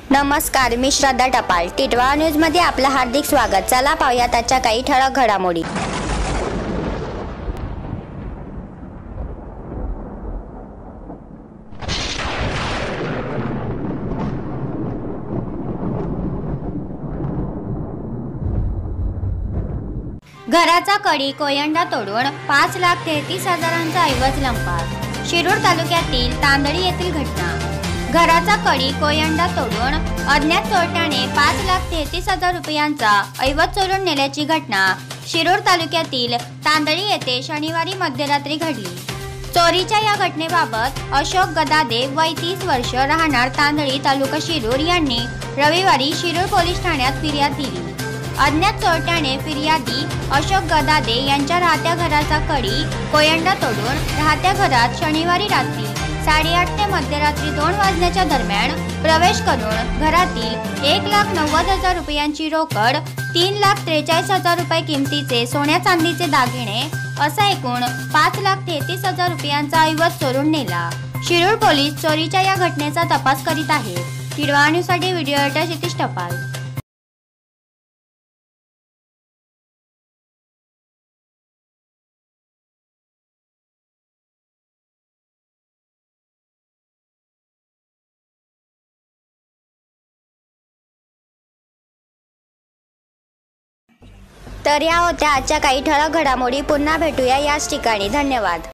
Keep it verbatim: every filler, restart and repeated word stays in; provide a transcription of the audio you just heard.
नमस्कार, मी श्रद्धा टपाल. टिटवाळा न्यूज मध्ये आपलं हार्दिक स्वागत. चला पाहूया त्याच्या काही ठळक घडामोडी. घराचा कडी कोयंडा तोडून पाच लाख तेहतीस हजारांचा ऐवज लंपास. शिरूर तालुक्यातील तांदळी येथील घटना. घराचा कडी कोयंडा तोडून अज्ञात चोरट्याने पाच लाख तेहतीस हजार रुपयांचा ऐवज चोरून नेल्याची घटना शिरूर तालुक्यातील तांदळी येथे शनिवारी मध्यरात्री घडली. चोरीच्या या घटनेबाबत अशोक गदादे वय तीस वर्ष राहणार तांदळी तालुका शिरूर यांनी रविवारी शिरूर पोलीस ठाण्यात फिर्याद दिली. अज्ञात चोरट्याने फिर्यादी अशोक गदादे यांच्या राहत्या घराचा कडी कोयंडा तोडून राहत्या घरात शनिवारी रात्री साडेआठ ते मध्यरात्री दोन वाजण्याच्या दरम्यान प्रवेश करून घरातील एक लाख नव्वद हजार रुपयांची रोकड, तीन लाख त्रेचाळीस हजार रुपये किमतीचे सोन्या चांदीचे दागिने असा एकूण पाच लाख तेहतीस हजार रुपयांचा ऐवज चोरून नेला. शिरूर पोलीस चोरीच्या या घटनेचा तपास करीत आहेत. टिटवाळा न्यूजसाठी व्हिडिओ एडिटर क्षितिज टपाल. तर या होत्या आजच्या काही ठळक घडामोडी. पुन्हा भेटूया याच ठिकाणी. धन्यवाद.